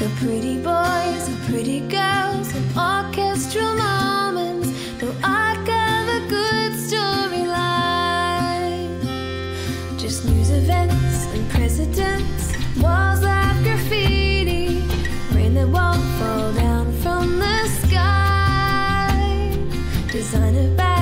The pretty boys, the pretty girls, and orchestral moments, the arc of a good storyline. Just news events and presidents, walls of graffiti, rain that won't fall down from the sky. Designer bags